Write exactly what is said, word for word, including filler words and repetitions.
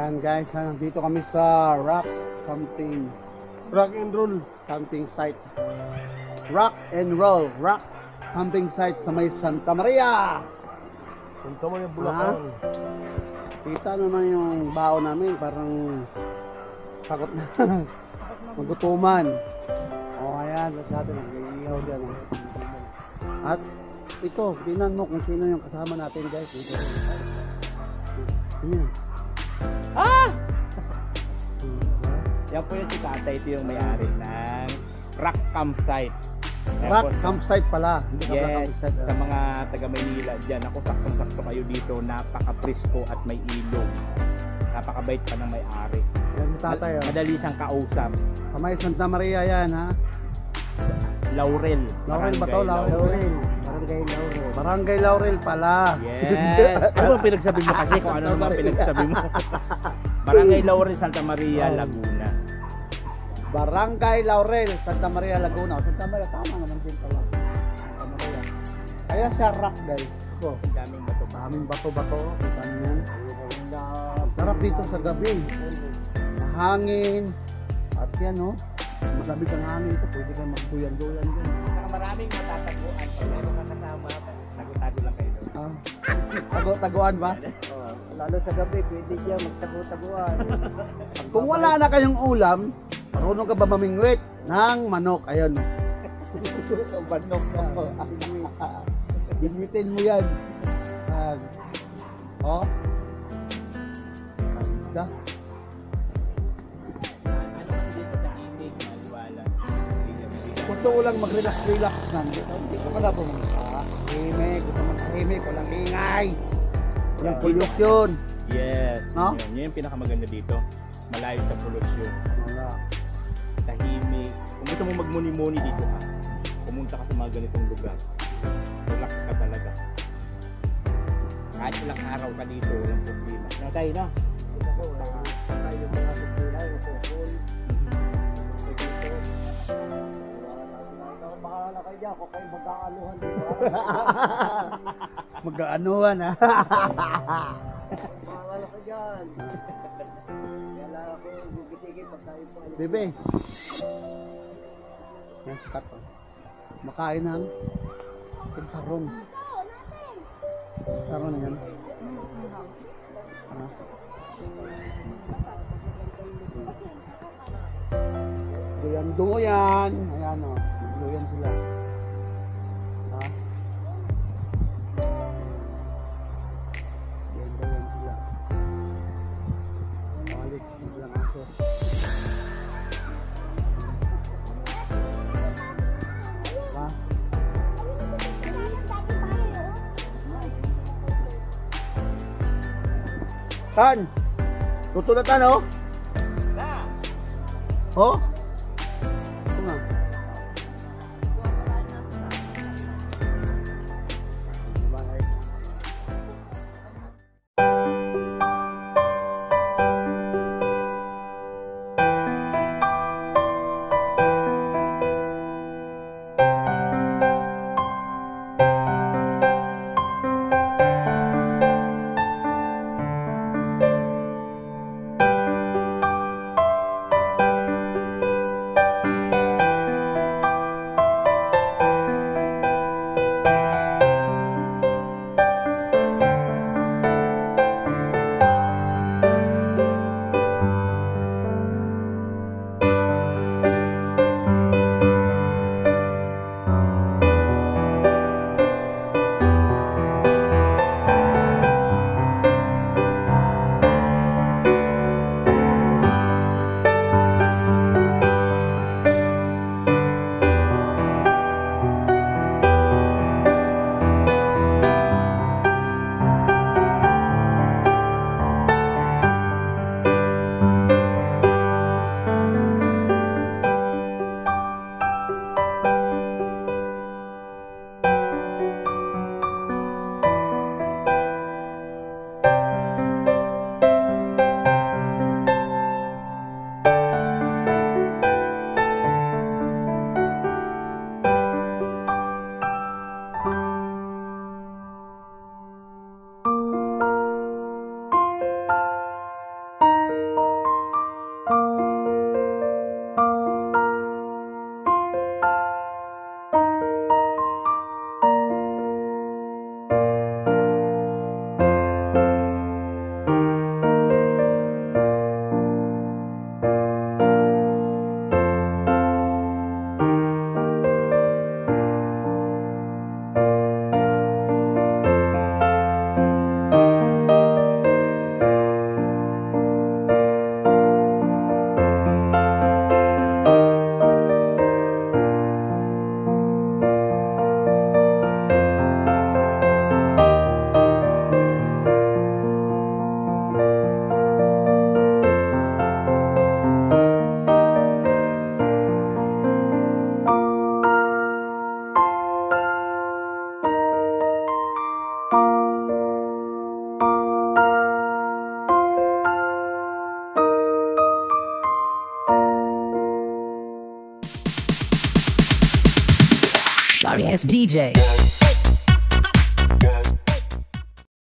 Ayan guys, nandito kami sa rock camping. Rock and roll. Camping site. Rock and roll. Rock camping site sa may Santa Maria. Punta mo yung Bulacan. Kita naman yung bao namin, parang takot na. Magutuman. O ayan, at natin nag-iihaw dyan. At ito, tingnan mo kung sino yung kasama natin guys. Ito. Ayan. Ah! Yan po yung si Tata, ito yung may-ari ng rock campsite. Yan Rock po, campsite pala. Hindi ka yes, campsite. sa mga taga Maynila dyan, ako saktong-sakto kayo dito, napaka-presko at may ilog. Napakabait pa ng may-ari. Yan si tatay. Oh. Madali siyang kausap. Sa may Santa Maria yan ha. Laurel. Laurel ba Barangay to? Laurel. Barangay Laurel. Barangay Laurel pala. Yes. Ano ba pinagsabi mo kasi kung ano naman pinagsabi mo? Barangay Laurel, Santa Maria, Oh. Laguna. Barangay Laurel, Santa Maria, Laguna. O, Santa Maria, tama naman din pala. Santa Maria. Kaya siya rock guys. Oh, Ang daming bato. daming bato-bato. Kita niyo yan. Sarap dito sa gabi. Mahangin. At yan oh. Masabi kang hangin ito. Pwede kang magbuyan-duyan dyan. Saka maraming matataguan. Pag meron ka kasama, tago-tago lang kayo doon. Ah. Tago-taguan ba? Oh, lalo sa gabi, pwede siya magtago-taguan. Kung wala na kayong ulam, marunong ka ba mamingwit ng manok? Ayun. Manok na. Bingwitin mo yan. Ah. Oh. Ganda. Ano kasi dito tahimik, maliwala. Gusto ko lang mag-relax-relax nandito. Hindi ko pala pumunta. Tahimik. Gusto mo tahimik. Walang ingay. Walang pollution. Yes. No? Yun, yun yung pinakamaganda dito. Malayo sa pollution. Wala. Tahimik. Kung gusto mo magmuni-muni dito ka, pumunta ka sa mga ganitong lugar. Relax ka talaga. Kahit ilang araw ka dito, walang problema. Ano tayo, no? Ako, tayo yung mga sukula, yung pukul. Bahala kayo dyan, kung kayo mag-aaluhan dito. Mag-aanuhan ha. Bahala kayo dyan. Kaya lang ako gigisingin pag tayo po. Bebe. Yan, sikat oh. Makain ng saron. Saron yan. Ah. Duyan-duyan. Ayan o. Oh. Duyan sila. Ha? Duyan-duyan sila. Balik. Bilang aso. Ha? Tan! Tutulatan oh! Oh? Ito nga. Sorry ass D J.